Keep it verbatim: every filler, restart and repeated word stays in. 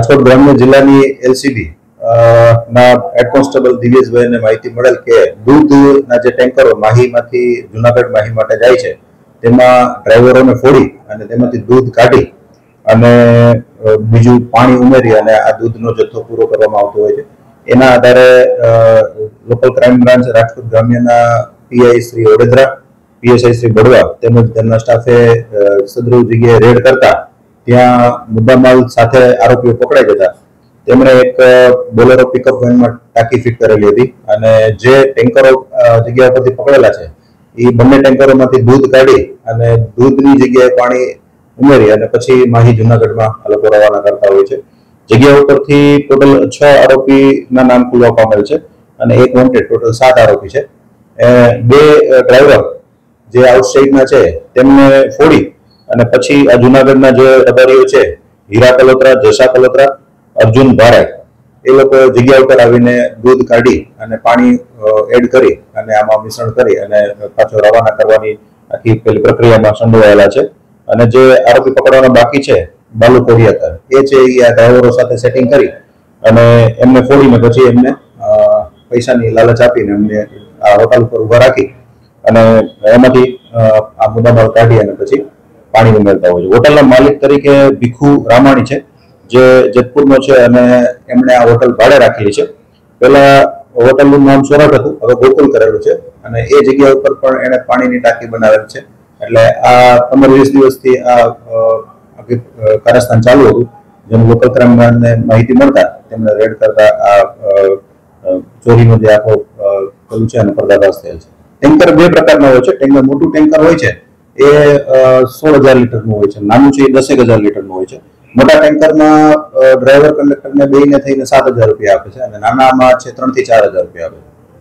રાજકોટ ગ્રામ્ય જિલ્લાની એલસીબી ના હેડ કોન્સ્ટેબલ દિવ્યેશભાઈને માહિતી મળેલ કે દૂધના જે ટેન્કરો માહીમાંથી જુનાગઢ માહી માટે જાય છે તેમાં ડ્રાઈવરોને ફોડી અને તેમાંથી દૂધ કાઢી અને બીજું પાણી ઉમેરી અને આ દૂધનો જથ્થો પૂરો કરવામાં આવતો હોય છે. એના આધારે લોકલ ક્રાઇમ બ્રાન્ચ રાજકોટ ગ્રામ્યના પીઆઈ શ્રી ઓડેદરા, પીએસઆઈ શ્રી બડવા તેમજ તેમના સ્ટાફે સદરૂ જગ્યાએ રેડ કરતા ત્યાં મુદ્દામાલ સાથે આરોપીઓ પકડાઈ જતા તેમણે એક બોલેરો પિકઅપ વેનમાં ટાંકી ફિટ કરેલી હતી અને જે ટેન્કરો જગ્યા પરથી પકડેલા છે એ બંને ટેન્કરોમાંથી દૂધ કાઢી અને દૂધની જગ્યાએ પાણી ઉમેરી અને પછી માહી જુનાગઢમાં આ લોકો રવાના કરતા હોય છે. જગ્યા ઉપરથી ટોટલ છ આરોપીના નામ ખુલવા પામેલ છે અને એક વોન્ટેડ, ટોટલ સાત આરોપી છે. બે ડ્રાઈવર જે આઉટસાઇડના છે તેમને ફોડી અને પછી આ જુનાગઢના જે રબારીઓ છે હીરા કલોત્રા, જશા કલોત્રા, અર્જુન ભારાય એ લોકો જગ્યા ઉપર આવીને દૂધ કાઢી અને પાણી એડ કરી અને આમાં મિશ્રણ કરી અને પાછો રવાના કરવાની આખી પેલી પ્રક્રિયામાં સંડોવાયેલા છે. અને જે આરોપી પકડવાના બાકી છે બાલુ કોરિયાતર એ છે એ આ ડ્રાઈવરો સાથે સેટિંગ કરી અને એમને ફોડીને પછી એમને પૈસાની લાલચ આપીને એમને આ હોટલ ઉપર ઉભા રાખી અને એમાંથી આ મુદ્દામાલ કાઢી અને પછી પાણી ઉમેરતા હોય છે. હોટલના માલિક તરીકે ભીખુ રામાણી છે જે જેતપુરનો છે અને એમણે આ હોટલ ભાડે રાખેલી છે. પહેલા હોટલનું નામ સોરઠ હતું, હવે ગોકુલ કરેલું છે અને એ જગ્યા ઉપર પણ એણે પાણીની ટાંકી બનાવેલ છે. એટલે આ પંદર વીસ દિવસથી આ કારસ્તાન ચાલુ હતું, જેનું લોકલ ક્રાઇમને માહિતી મળતા તેમણે રેડ કરતા આ ચોરીનો જે આખો પેલું છે એનો પર્દાફાશ થયેલ છે. ટેન્કર બે પ્રકારના હોય છે. ટેન્કર મોટું ટેન્કર હોય છે એ સોળ હજાર લીટરનું હોય છે, નાનું છે એ દસેક હજાર લીટરનું હોય છે. મોટા ટેન્કરમાં ડ્રાઈવર કંડક્ટરને બેને થઈને સાત હજાર રૂપિયા આપે છે અને નાનામાં છે ત્રણ થી ચાર હજાર રૂપિયા આપે છે.